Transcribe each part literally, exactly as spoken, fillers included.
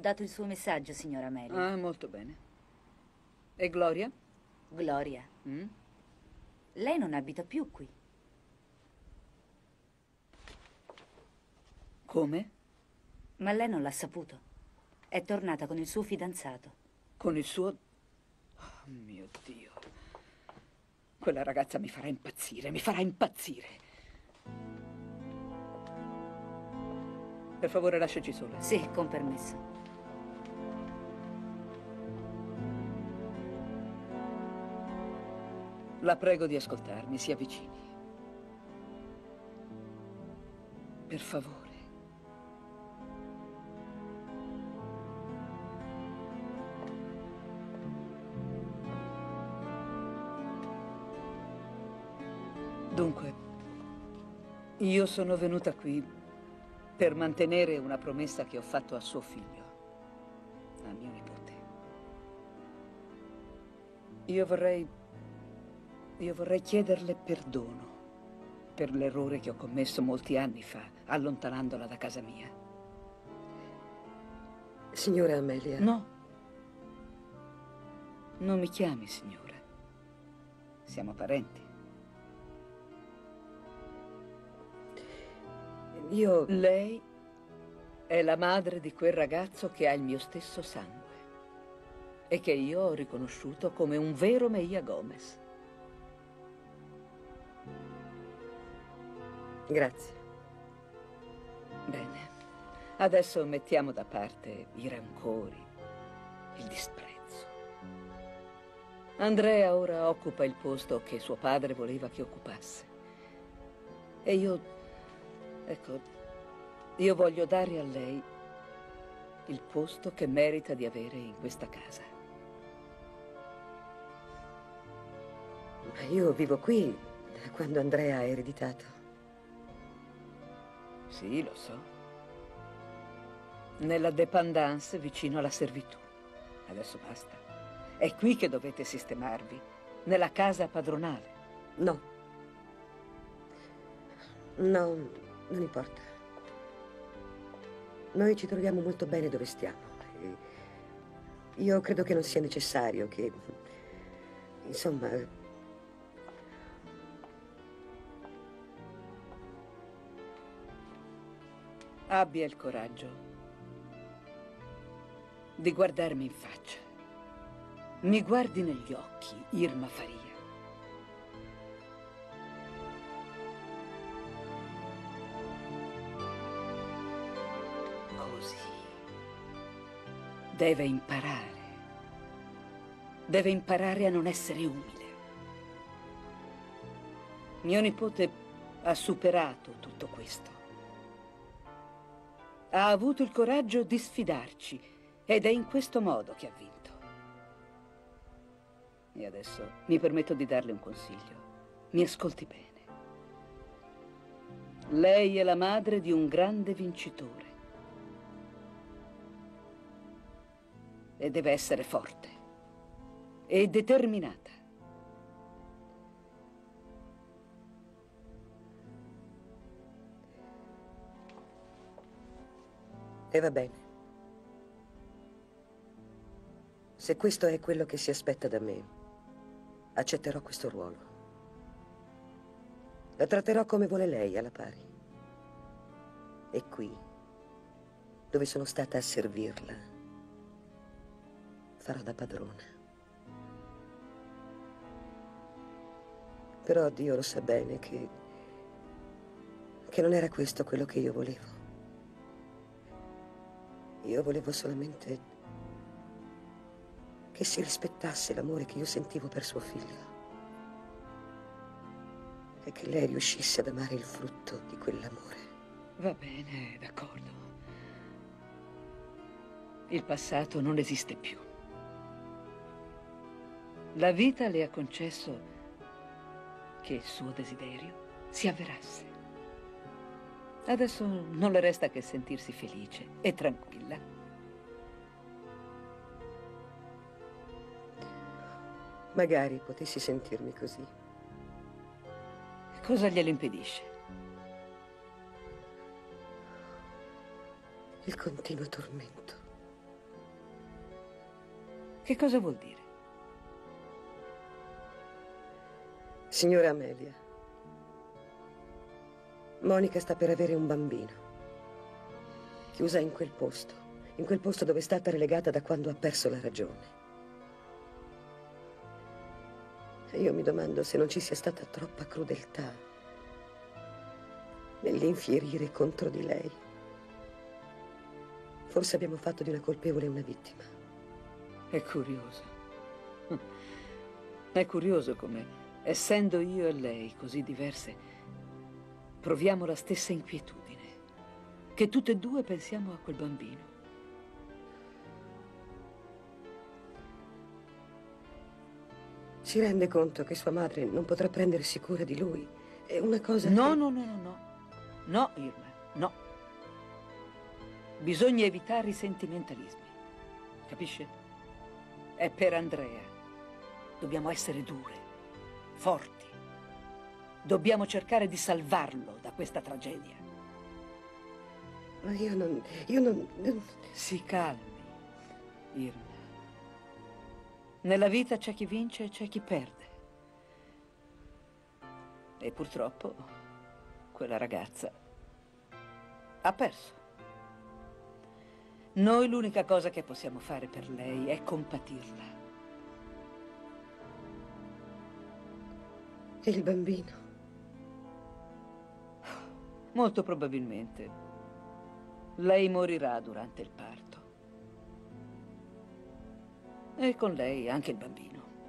dato il suo messaggio, signora Amelia. Ah, molto bene. E Gloria? Gloria? Mm? Lei non abita più qui. Come? Ma lei non l'ha saputo. È tornata con il suo fidanzato. Con il suo... Oh, mio Dio. Quella ragazza mi farà impazzire, mi farà impazzire. Per favore, lasciaci sola. Sì, con permesso. La prego di ascoltarmi, si avvicini. Per favore. Dunque, io sono venuta qui per mantenere una promessa che ho fatto a suo figlio, a mio nipote. Io vorrei... io vorrei chiederle perdono per l'errore che ho commesso molti anni fa, allontanandola da casa mia. Signora Amelia. No. Non mi chiami signora. Siamo parenti. Io... Lei è la madre di quel ragazzo che ha il mio stesso sangue e che io ho riconosciuto come un vero Meia Gomez. Grazie. Bene, adesso mettiamo da parte i rancori, il disprezzo. Andrea ora occupa il posto che suo padre voleva che occupasse. E io... Ecco, io voglio dare a lei il posto che merita di avere in questa casa. Ma io vivo qui da quando Andrea ha ereditato. Sì, lo so. Nella dépendance vicino alla servitù. Adesso basta. È qui che dovete sistemarvi, nella casa padronale. No. No. Non importa. Noi ci troviamo molto bene dove stiamo. E io credo che non sia necessario che... Insomma... Abbia il coraggio di guardarmi in faccia. Mi guardi negli occhi, Irma Faria. Deve imparare. Deve imparare a non essere umile. Mio nipote ha superato tutto questo. Ha avuto il coraggio di sfidarci ed è in questo modo che ha vinto. E adesso mi permetto di darle un consiglio. Mi ascolti bene. Lei è la madre di un grande vincitore. E deve essere forte e determinata. E va bene. Se questo è quello che si aspetta da me, accetterò questo ruolo. La tratterò come vuole lei, alla pari. E qui, dove sono stata a servirla, farò da padrona. Però Dio lo sa bene che... che non era questo quello che io volevo. Io volevo solamente che si rispettasse l'amore che io sentivo per suo figlio e che lei riuscisse ad amare il frutto di quell'amore. Va bene, d'accordo. Il passato non esiste più. La vita le ha concesso che il suo desiderio si avverasse. Adesso non le resta che sentirsi felice e tranquilla. Magari potessi sentirmi così. Cosa glielo impedisce? Il continuo tormento. Che cosa vuol dire? Signora Amelia, Monica sta per avere un bambino. Chiusa in quel posto, in quel posto dove è stata relegata da quando ha perso la ragione. E io mi domando se non ci sia stata troppa crudeltà nell'infierire contro di lei. Forse abbiamo fatto di una colpevole una vittima. È curioso. È curioso come, essendo io e lei così diverse, proviamo la stessa inquietudine. Che tutte e due pensiamo a quel bambino. Si rende conto che sua madre non potrà prendersi cura di lui? È una cosa... No, che... no, no, no, no. No, Irma, no. Bisogna evitare i sentimentalismi. Capisce? È per Andrea. Dobbiamo essere dure, forti. Dobbiamo cercare di salvarlo da questa tragedia. Ma io non... io non... non... Si calmi, Irma. Nella vita c'è chi vince e c'è chi perde. E purtroppo quella ragazza ha perso. Noi l'unica cosa che possiamo fare per lei è compatirla. E il bambino? Molto probabilmente lei morirà durante il parto. E con lei anche il bambino.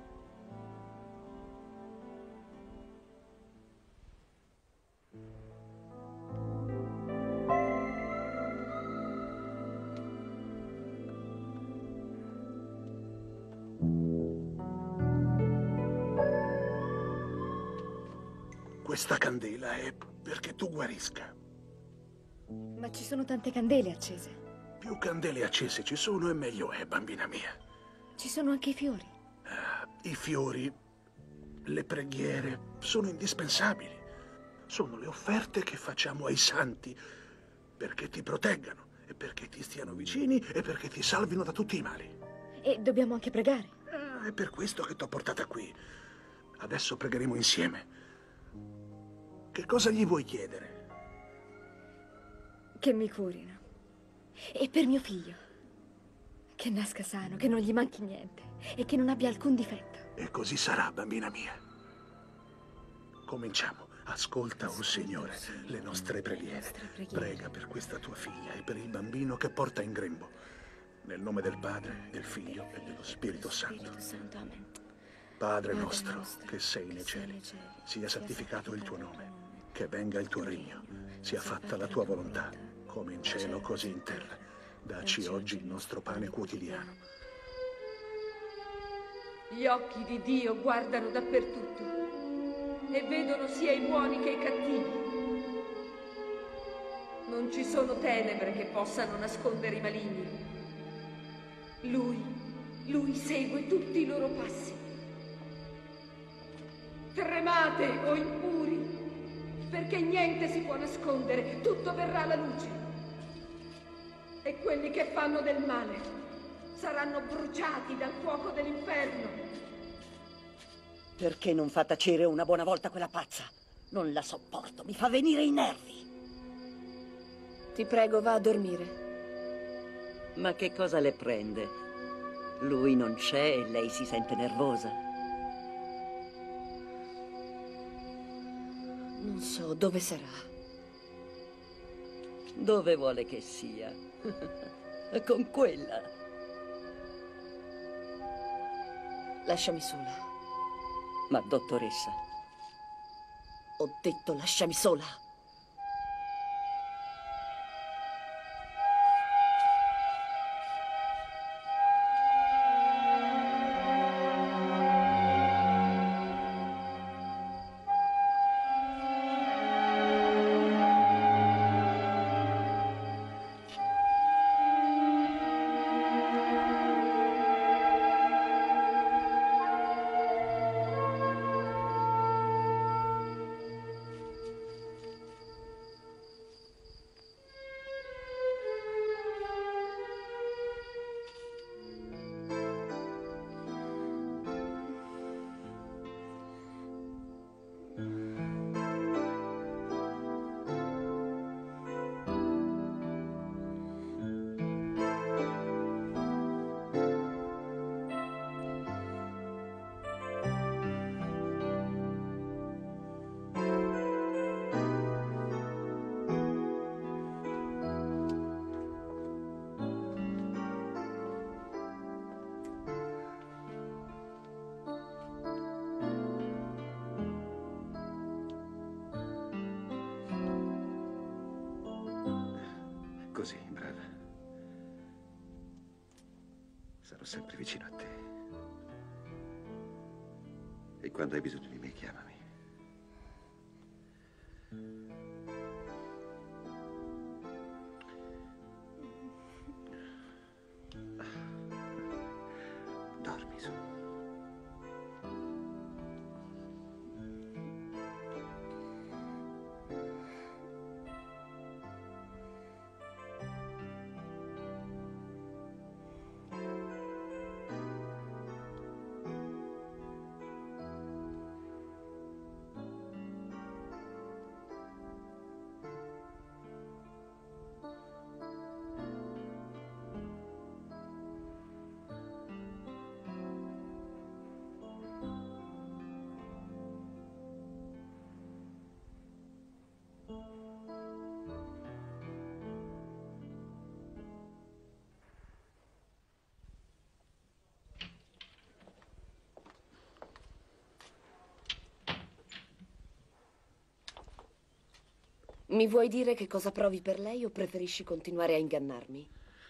Questa candela è perché tu guarisca. Ma ci sono tante candele accese. Più candele accese ci sono e meglio è, bambina mia. Ci sono anche i fiori. I fiori, le preghiere sono indispensabili. Sono le offerte che facciamo ai santi perché ti proteggano e perché ti stiano vicini e perché ti salvino da tutti i mali. E dobbiamo anche pregare. Ah, è per questo che t'ho portata qui. Adesso pregheremo insieme. Che cosa gli vuoi chiedere? Che mi curino. E per mio figlio. Che nasca sano, che non gli manchi niente e che non abbia alcun difetto. E così sarà, bambina mia. Cominciamo. Ascolta, oh Signore, le nostre preghiere. Prega per questa tua figlia e per il bambino che porta in grembo. Nel nome del Padre, del Figlio e dello Spirito Santo. Padre nostro, che sei nei cieli, sia santificato il tuo nome. Che venga il tuo regno, sia fatta la tua volontà, come in cielo così in terra. Dacci oggi il nostro pane quotidiano. Gli occhi di Dio guardano dappertutto e vedono sia i buoni che i cattivi. Non ci sono tenebre che possano nascondere i maligni. Lui, lui segue tutti i loro passi. Tremate, o impuri, perché niente si può nascondere, tutto verrà alla luce. E quelli che fanno del male saranno bruciati dal fuoco dell'inferno. Perché non fa tacere una buona volta quella pazza? Non la sopporto, mi fa venire i nervi. Ti prego, va a dormire. Ma che cosa le prende? Lui non c'è e lei si sente nervosa. Non so dove sarà. Dove vuole che sia? Con quella. Lasciami sola. Ma dottoressa, Ho detto lasciami sola. così, brava. Sarò sempre vicino a te. E quando hai bisogno di me, chiamami. Dormi su. Mi vuoi dire che cosa provi per lei o preferisci continuare a ingannarmi?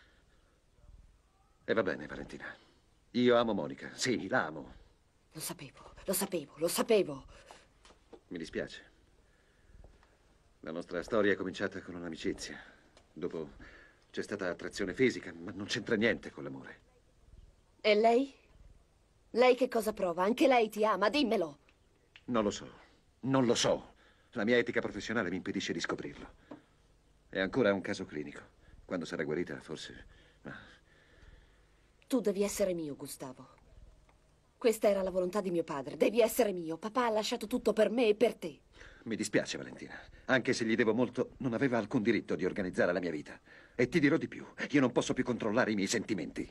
E va bene, Valentina. Io amo Monica. Sì, la amo. Lo sapevo, lo sapevo, lo sapevo. Mi dispiace. La nostra storia è cominciata con un'amicizia. Dopo c'è stata attrazione fisica, ma non c'entra niente con l'amore. E lei? Lei che cosa prova? Anche lei ti ama, dimmelo. Non lo so. Non lo so. La mia etica professionale mi impedisce di scoprirlo. È ancora un caso clinico. Quando sarà guarita, forse... Ma... Tu devi essere mio, Gustavo. Questa era la volontà di mio padre. Devi essere mio. Papà ha lasciato tutto per me e per te. Mi dispiace, Valentina. Anche se gli devo molto, non aveva alcun diritto di organizzare la mia vita. E ti dirò di più. Io non posso più controllare i miei sentimenti.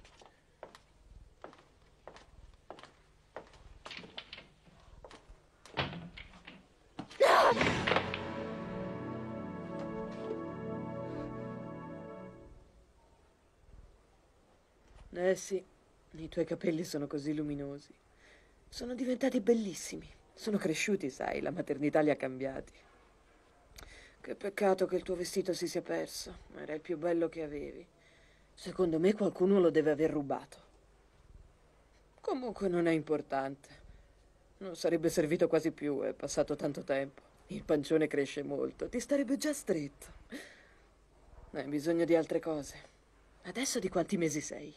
Eh sì, i tuoi capelli sono così luminosi. Sono diventati bellissimi. Sono cresciuti, sai, la maternità li ha cambiati. Che peccato che il tuo vestito si sia perso. Era il più bello che avevi. Secondo me qualcuno lo deve aver rubato. Comunque non è importante. Non sarebbe servito quasi più, è passato tanto tempo. Il pancione cresce molto, ti starebbe già stretto. Hai bisogno di altre cose. Adesso di quanti mesi sei?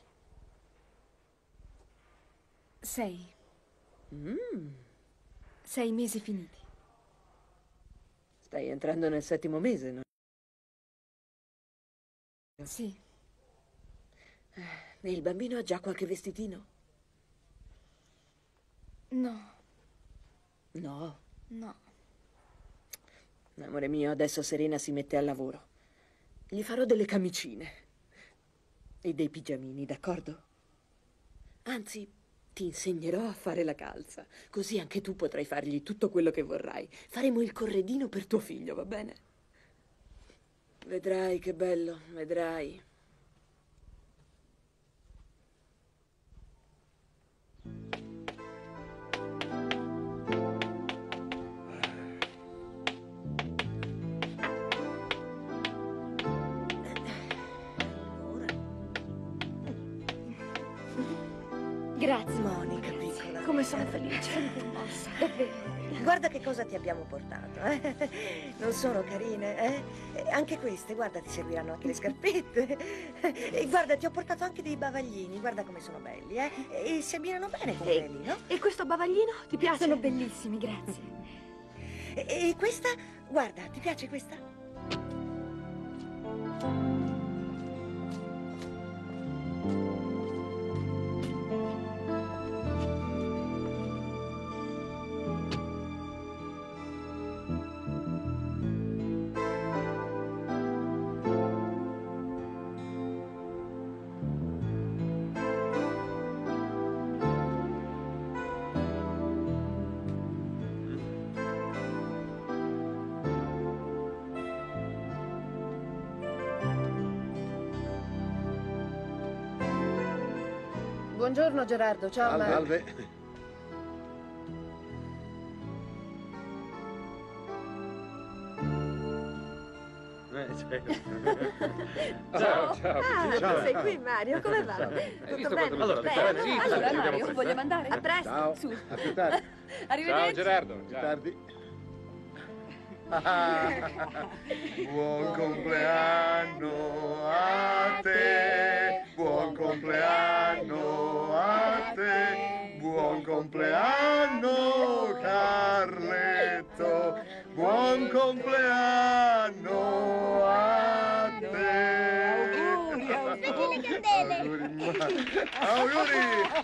Sei. Mm. Sei mesi finiti. Stai entrando nel settimo mese, no? Sì. E il bambino ha già qualche vestitino? No. No. No. Amore mio, adesso Serena si mette al lavoro. Gli farò delle camicine. E dei pigiamini, d'accordo? Anzi, ti insegnerò a fare la calza. Così anche tu potrai fargli tutto quello che vorrai. Faremo il corredino per tuo figlio, va bene? Vedrai che bello, vedrai. Grazie. Monica, piccola. Come sono felice. Guarda che cosa ti abbiamo portato, eh? Non sono carine, eh? E anche queste, guarda, ti serviranno anche le scarpette. E guarda, ti ho portato anche dei bavaglini, guarda come sono belli, eh? E si abbinano bene con quelli, no? E questo bavaglino ti piace? Sono bellissimi, grazie. E, e questa, guarda, ti piace questa? Buongiorno Gerardo, ciao. Salve. Eh, Ciao, ciao. Ah, Ciao. tu sei qui, Mario. Come va? Ciao. Hai Tutto visto bene? quanto mi Allora, sono bene. preparato? Sì, Allora, ci vediamo Mario, presto. vogliamo andare? A presto. Ciao. Su. A più tardi. Arrivederci. Ciao Gerardo. Più Ciao. tardi. Buon compleanno a te, buon compleanno a te, buon compleanno Carletto, buon compleanno a te. Auguri, le candele. Auguri.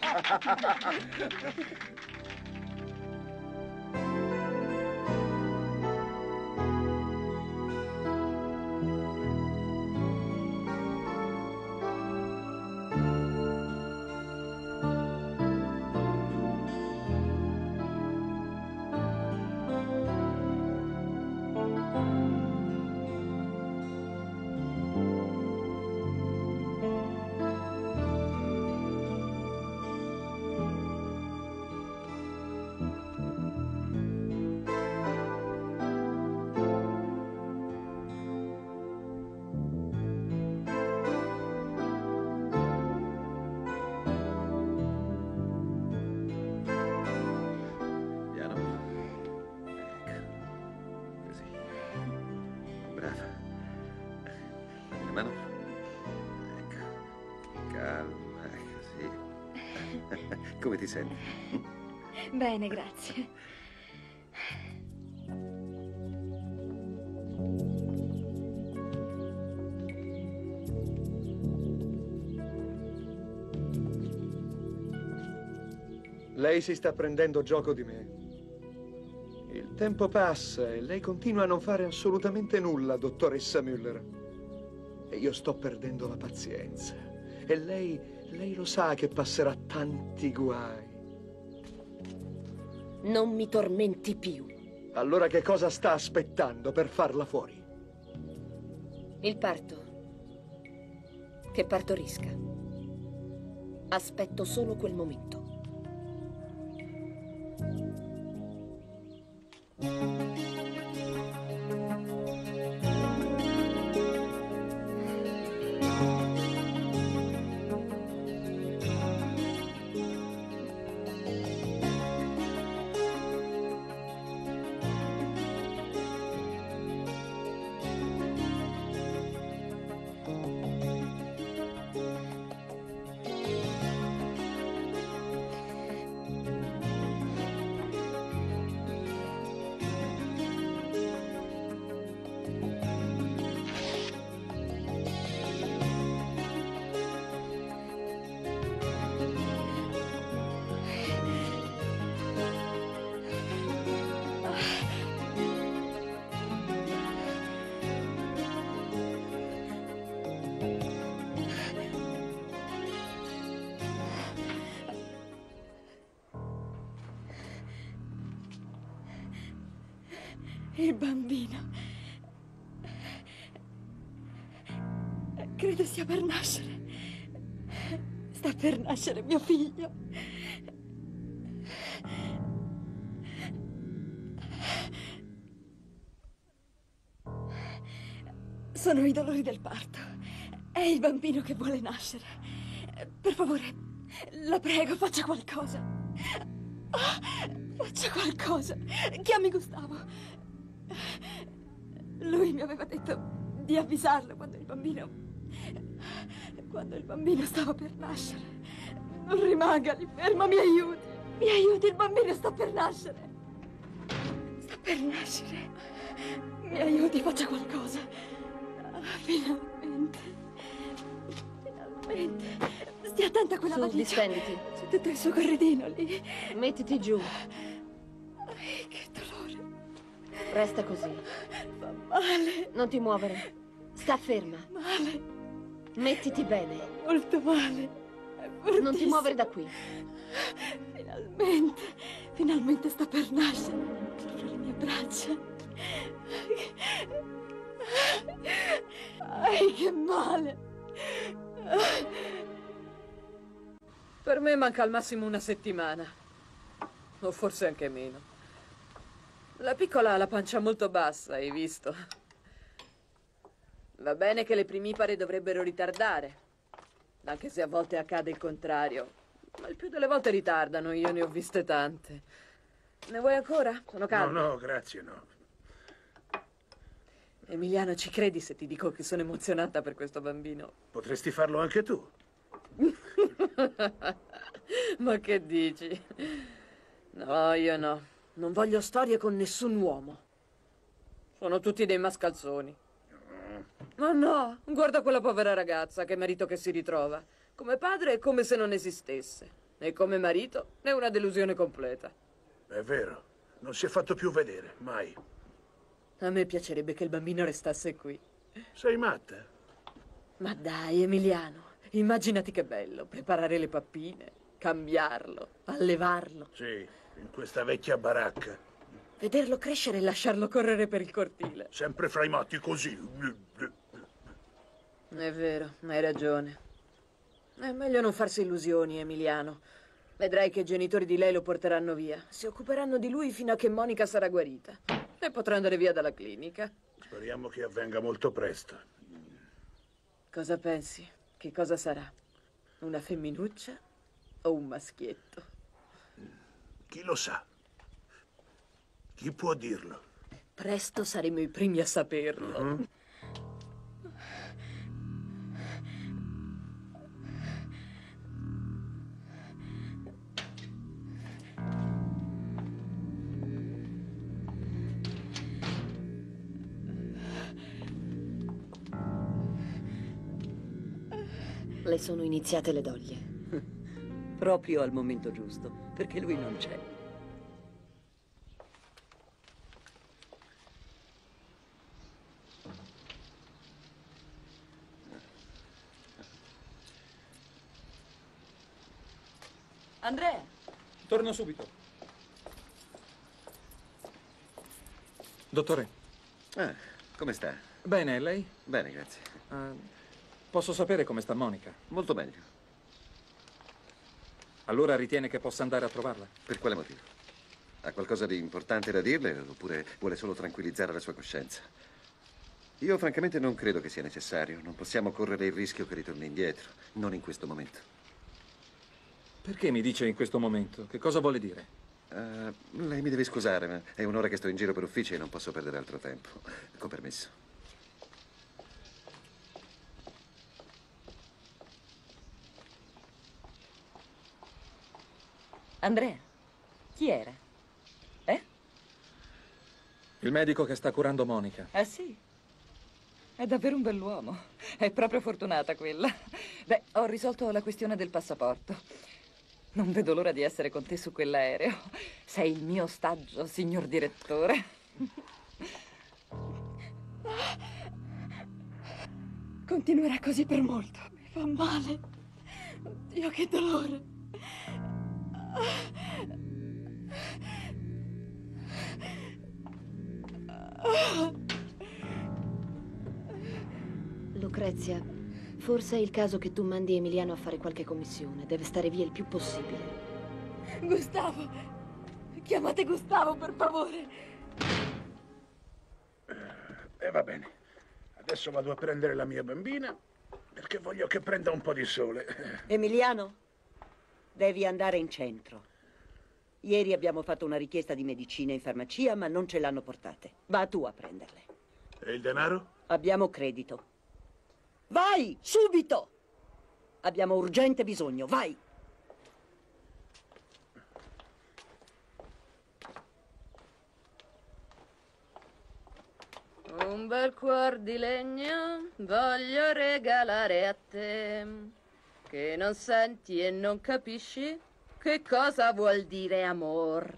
Piano. Ecco. Così. Brava. Dammi la mano. Ecco. Calma, così. Come ti senti? Bene, grazie. Lei si sta prendendo gioco di me. Il tempo passa e lei continua a non fare assolutamente nulla, dottoressa Müller. E io sto perdendo la pazienza. E lei, lei lo sa che passerà tanti guai. Non mi tormenti più. Allora che cosa sta aspettando per farla fuori? Il parto. Che partorisca. Aspetto solo quel momento. Il bambino. Credo sia per nascere. Sta per nascere mio figlio. Sono i dolori del parto. È il bambino che vuole nascere. Per favore, la prego, faccia qualcosa. Faccia qualcosa. Chiami Gustavo. Lui mi aveva detto di avvisarlo quando il bambino... quando il bambino stava per nascere. Non rimanga lì fermo, mi aiuti. Mi aiuti, il bambino sta per nascere. Sta per nascere. Mi aiuti, faccia qualcosa. Finalmente. Finalmente. Stia attenta a quella Su, valigia. distenditi. C'è tutto il suo corredino lì. Mettiti giù. Ai, che dolore. Resta così. Fa male. Non ti muovere. Sta ferma. Male. Mettiti bene. Molto male. È fortissimo. Non ti muovere da qui. Finalmente. Finalmente sta per nascere. Sopra le mie braccia. Ai, che male. Per me manca al massimo una settimana. O forse anche meno. La piccola ha la pancia molto bassa, hai visto? Va bene che le primipare dovrebbero ritardare, anche se a volte accade il contrario. Ma il più delle volte ritardano, io ne ho viste tante. Ne vuoi ancora? Sono calde. No, no, grazie, no. Emiliano, ci credi se ti dico che sono emozionata per questo bambino? Potresti farlo anche tu. Ma che dici? No, io no. Non voglio storie con nessun uomo. Sono tutti dei mascalzoni. Ma no, guarda quella povera ragazza, che marito che si ritrova. Come padre è come se non esistesse. E come marito è una delusione completa. È vero, non si è fatto più vedere, mai. A me piacerebbe che il bambino restasse qui. Sei matta? Ma dai, Emiliano, immaginati che bello, preparare le pappine, cambiarlo, allevarlo. Sì, in questa vecchia baracca. Vederlo crescere e lasciarlo correre per il cortile. Sempre fra i matti così. È vero, hai ragione. È meglio non farsi illusioni, Emiliano. Vedrai che i genitori di lei lo porteranno via. Si occuperanno di lui fino a che Monica sarà guarita. E potrà andare via dalla clinica. Speriamo che avvenga molto presto. Cosa pensi? Che cosa sarà? Una femminuccia o un maschietto? Chi lo sa? Chi può dirlo? Presto saremo i primi a saperlo. Uh-huh. Le sono iniziate le doglie. Proprio al momento giusto, perché lui non c'è. Andrea! Torno subito. Dottore. Ah, come sta? Bene, lei? Bene, grazie. Uh, posso sapere come sta Monica? Molto meglio. Allora ritiene che possa andare a trovarla? Per quale motivo? Ha qualcosa di importante da dirle oppure vuole solo tranquillizzare la sua coscienza? Io francamente non credo che sia necessario. Non possiamo correre il rischio che ritorni indietro. Non in questo momento. Perché mi dice in questo momento? Che cosa vuole dire? Uh, lei mi deve scusare, ma è un'ora che sto in giro per uffici e non posso perdere altro tempo. Con permesso. Andrea, chi era? Eh? Il medico che sta curando Monica. Ah, sì? È davvero un bell'uomo. È proprio fortunata quella. Beh, ho risolto la questione del passaporto. Non vedo l'ora di essere con te su quell'aereo. Sei il mio ostaggio, signor direttore. Continuerà così per molto. Mi fa male. Oddio, che dolore. Lucrezia, forse è il caso che tu mandi Emiliano a fare qualche commissione. Deve stare via il più possibile. Gustavo! Chiamate Gustavo, per favore! E eh, va bene. Adesso vado a prendere la mia bambina perché voglio che prenda un po' di sole. Emiliano, devi andare in centro. Ieri abbiamo fatto una richiesta di medicine in farmacia, ma non ce l'hanno portate. Va tu a prenderle. E il denaro? Abbiamo credito. Vai, subito! Abbiamo urgente bisogno, vai! Un bel cuor di legno voglio regalare a te, che non senti e non capisci che cosa vuol dire amor.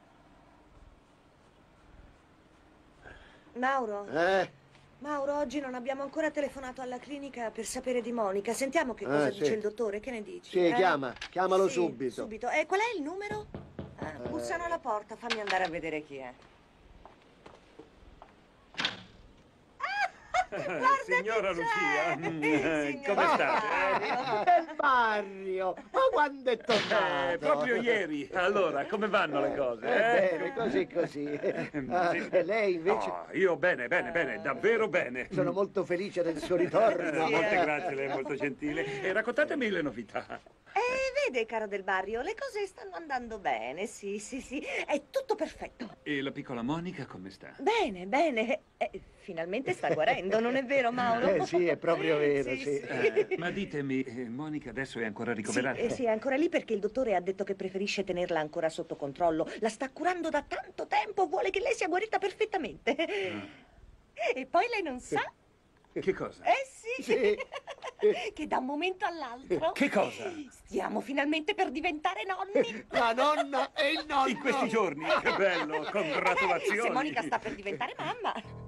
Mauro? Eh? Mauro, oggi non abbiamo ancora telefonato alla clinica per sapere di Monica. Sentiamo che cosa Ah, dice sì. il dottore, che ne dici? Sì, eh? chiama, chiamalo Sì, subito. subito. E qual è il numero? Ah, Eh. bussano alla porta, fammi andare a vedere chi è. Signora Lucia, mm, come state? Del Mario, ma quando è tornato? Eh, proprio ieri. Allora, come vanno le cose? Eh? Eh, bene, così così. Ah, Sì. e lei invece? Oh, io bene, bene, bene, davvero bene. Sono molto felice del suo ritorno. Eh, molte grazie, lei è molto gentile. E raccontatemi le novità. Eh, vede, caro Del Barrio, le cose stanno andando bene, sì, sì, sì. È tutto perfetto. E la piccola Monica come sta? Bene, bene. Eh, finalmente sta guarendo, non è vero, Mauro? Eh sì, è proprio vero, sì. sì. Eh, ma ditemi, eh, Monica adesso è ancora ricoverata? Sì, eh, sì, è ancora lì perché il dottore ha detto che preferisce tenerla ancora sotto controllo. La sta curando da tanto tempo, vuole che lei sia guarita perfettamente. E poi lei non sa? Che cosa? Eh sì, Sì. che da un momento all'altro Che cosa? stiamo finalmente per diventare nonni. La nonna e il nonno. In questi giorni? Che bello, congratulazioni. Se Monica sta per diventare mamma.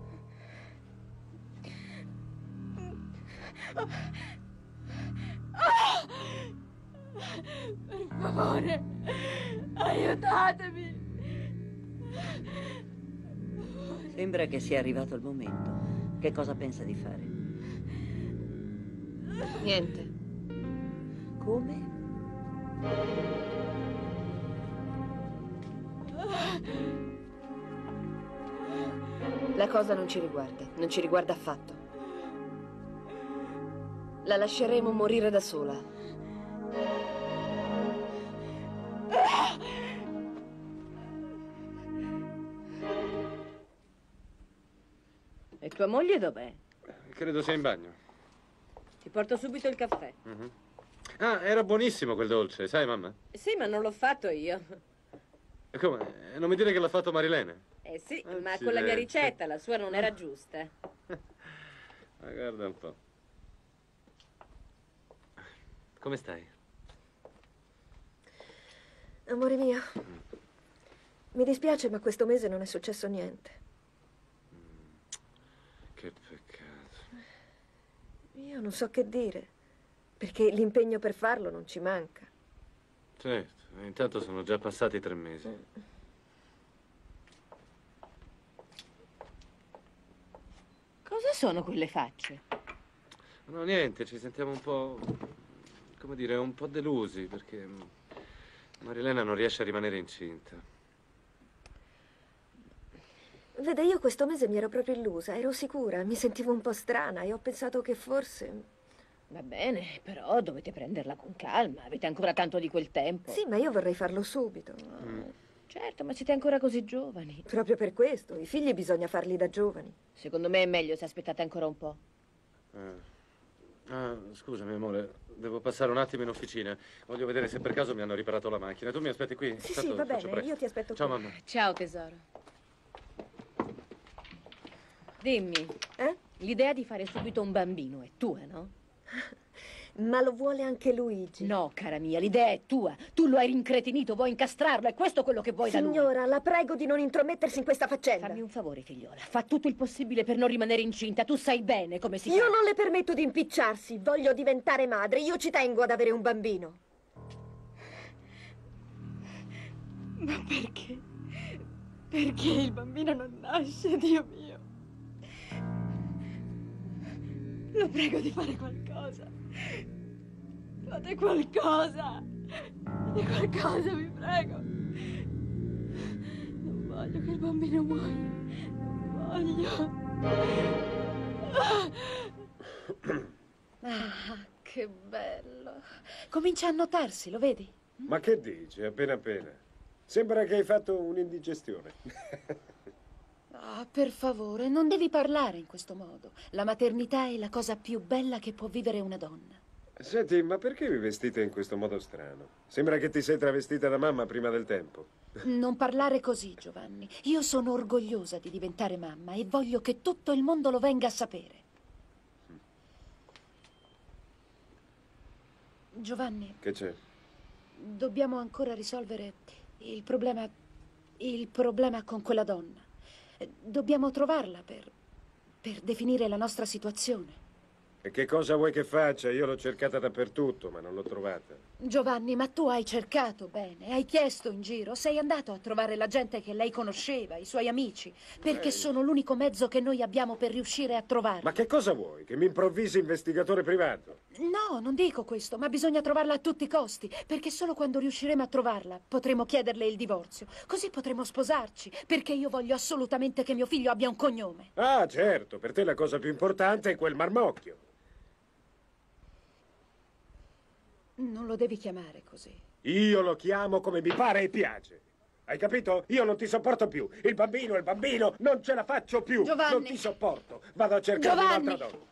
Per favore, aiutatemi. Sembra che sia arrivato il momento. Che cosa pensa di fare? Niente. Come? La cosa non ci riguarda, non ci riguarda affatto. La lasceremo morire da sola. E tua moglie dov'è? Credo sia in bagno. Ti porto subito il caffè. Mhm. Ah, era buonissimo quel dolce, sai, mamma? Sì, ma non l'ho fatto io. E come? Eh, Non mi dire che l'ha fatto Marilene? Eh sì, ma Accidenti. con la mia ricetta, la sua non era giusta. Ma guarda un po'. Come stai? Amore mio, mi dispiace, ma questo mese non è successo niente. Che peccato. Io non so che dire, perché l'impegno per farlo non ci manca. Certo, e intanto sono già passati tre mesi. Cosa sono quelle facce? No, niente, ci sentiamo un po', come dire, un po' delusi, perché Marilena non riesce a rimanere incinta. Vede, io questo mese mi ero proprio illusa, ero sicura, mi sentivo un po' strana e ho pensato che forse... Va bene, però dovete prenderla con calma, avete ancora tanto di quel tempo. Sì, ma io vorrei farlo subito. Certo, ma siete ancora così giovani. Proprio per questo, i figli bisogna farli da giovani. Secondo me è meglio se aspettate ancora un po'. Eh. Ah, scusami, amore, devo passare un attimo in officina. Voglio vedere se per caso mi hanno riparato la macchina. Tu mi aspetti qui? Sì, Tanto sì, va faccio bene, presto. io ti aspetto Ciao, qui. mamma. Ciao, tesoro. Dimmi, Eh? l'idea di fare subito un bambino è tua, no? Ma lo vuole anche Luigi. No, cara mia, l'idea è tua. Tu lo hai rincretinito, vuoi incastrarlo, è questo quello che vuoi da lui. Signora, la prego di non intromettersi in questa faccenda. Fammi un favore, figliola. Fa tutto il possibile per non rimanere incinta. Tu sai bene come si Io fa. non le permetto di impicciarsi. Voglio diventare madre. Io ci tengo ad avere un bambino. Ma perché? Perché il bambino non nasce, Dio mio? Lo prego di fare qualcosa. Fate qualcosa. Fate qualcosa, vi prego. Non voglio che il bambino muoia. Non voglio. Ah, che bello. Comincia a notarsi, lo vedi? Ma che dici? Appena appena. Sembra che hai fatto un'indigestione. Ah, per favore, non devi parlare in questo modo. La maternità è la cosa più bella che può vivere una donna. Senti, ma perché vi vestite in questo modo strano? Sembra che ti sei travestita da mamma prima del tempo. Non parlare così, Giovanni. Io sono orgogliosa di diventare mamma e voglio che tutto il mondo lo venga a sapere. Giovanni, Che c'è? dobbiamo ancora risolvere il problema, il problema con quella donna. Dobbiamo trovarla per, per definire la nostra situazione. E che cosa vuoi che faccia? Io l'ho cercata dappertutto, ma non l'ho trovata. Giovanni, ma tu hai cercato bene, hai chiesto in giro, sei andato a trovare la gente che lei conosceva, i suoi amici, perché sono l'unico mezzo che noi abbiamo per riuscire a trovarla. Ma che cosa vuoi? Che mi improvvisi investigatore privato? No, non dico questo, ma bisogna trovarla a tutti i costi, perché solo quando riusciremo a trovarla potremo chiederle il divorzio. Così potremo sposarci, perché io voglio assolutamente che mio figlio abbia un cognome. Ah, certo, per te la cosa più importante è quel marmocchio. Non lo devi chiamare così. Io lo chiamo come mi pare e piace. Hai capito? Io non ti sopporto più. Il bambino è il bambino, non ce la faccio più. Giovanni. Non ti sopporto. Vado a cercare Giovanni. un'altra donna.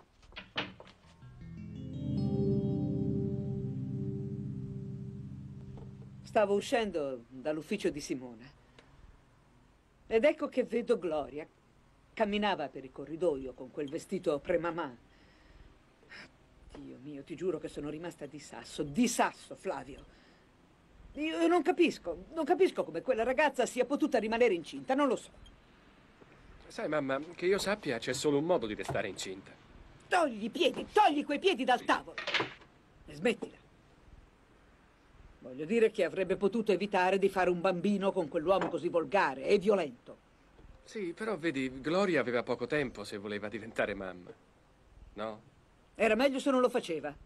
Stavo uscendo dall'ufficio di Simona ed ecco che vedo Gloria. Camminava per il corridoio con quel vestito pre-mamà. Dio mio, ti giuro che sono rimasta di sasso, di sasso, Flavio. Io non capisco, non capisco come quella ragazza sia potuta rimanere incinta, non lo so. Sai, mamma, che io sappia c'è solo un modo di restare incinta. Togli i piedi, togli quei piedi dal tavolo e smettila. Voglio dire che avrebbe potuto evitare di fare un bambino con quell'uomo così volgare e violento. Sì, però vedi, Gloria aveva poco tempo se voleva diventare mamma, no? Era meglio se non lo faceva.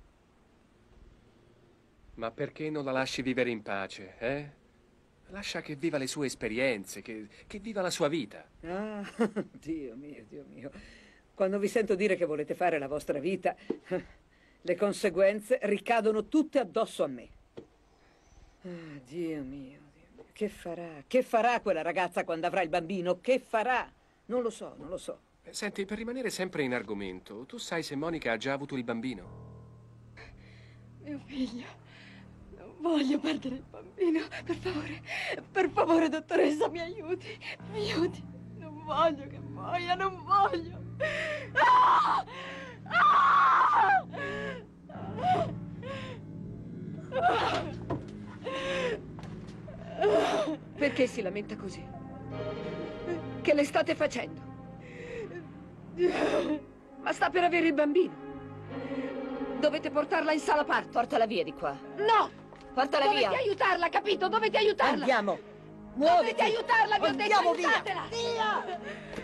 Ma perché non la lasci vivere in pace, eh? Lascia che viva le sue esperienze, che, che viva la sua vita. Ah, Dio mio, Dio mio. Quando vi sento dire che volete fare la vostra vita, le conseguenze ricadono tutte addosso a me. Ah, Dio mio, Dio mio. Che farà? Che farà quella ragazza quando avrà il bambino? Che farà? Non lo so, non lo so. Senti, per rimanere sempre in argomento, tu sai se Monica ha già avuto il bambino? Mio figlio, non voglio perdere il bambino. Per favore, per favore, dottoressa, mi aiuti, mi aiuti. Non voglio che muoia, non voglio. Ah! Ah! Perché si lamenta così? Che le state facendo? Ma sta per avere il bambino. Dovete portarla in sala parto. Portala via di qua. No! Portala Dovete via. aiutarla, capito? Dovete aiutarla. Andiamo. Dovete aiutarla, vi ho detto, Andiamo via. aiutatela. Via!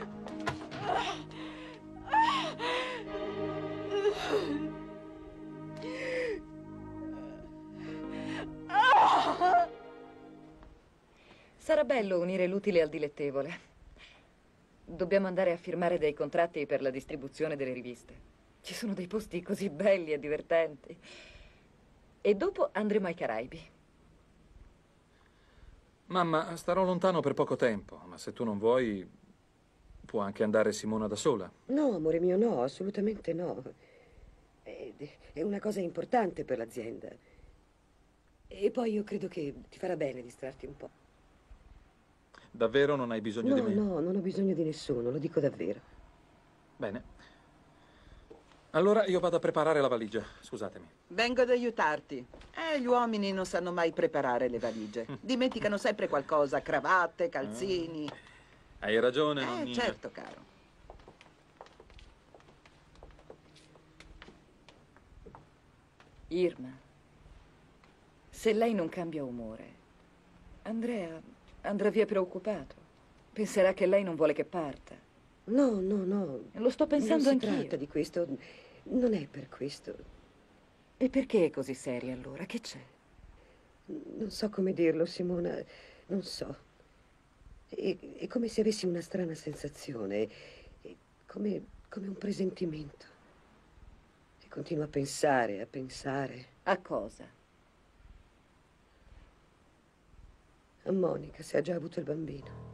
Sarà bello unire l'utile al dilettevole. Dobbiamo andare a firmare dei contratti per la distribuzione delle riviste. Ci sono dei posti così belli e divertenti. E dopo andremo ai Caraibi. Mamma, starò lontano per poco tempo, ma se tu non vuoi, può anche andare Simona da sola. No, amore mio, no, assolutamente no. È, è una cosa importante per l'azienda. E poi io credo che ti farà bene distrarti un po'. Davvero non hai bisogno No, di me? no, non ho bisogno di nessuno, lo dico davvero. Bene. Allora io vado a preparare la valigia, scusatemi. Vengo ad aiutarti. Eh, gli uomini non sanno mai preparare le valigie. Dimenticano sempre qualcosa, cravatte, calzini. Hai ragione, Eh, nonnina. certo, caro. Irma, se lei non cambia umore, Andrea andrà via preoccupato. Penserà che lei non vuole che parta. No, no, no. Lo sto pensando non si anch'io. tratta di questo. Non è per questo. E perché è così seria allora? Che c'è? Non so come dirlo, Simona. Non so. È, è come se avessi una strana sensazione. È come, come un presentimento. E continuo a pensare, a pensare. A cosa? A Monica, se ha già avuto il bambino.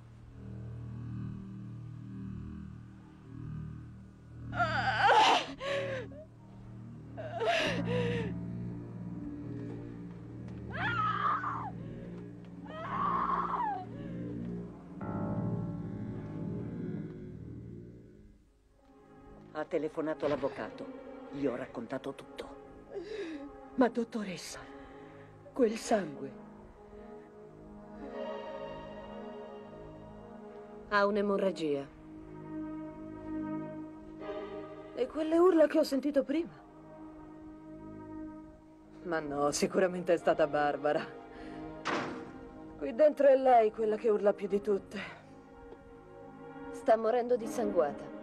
Ha telefonato l'avvocato. Gli ho raccontato tutto. Ma dottoressa, quel sangue. Ha un'emorragia. E quelle urla che ho sentito prima? Ma no, sicuramente è stata Barbara. Qui dentro è lei quella che urla più di tutte. Sta morendo dissanguata.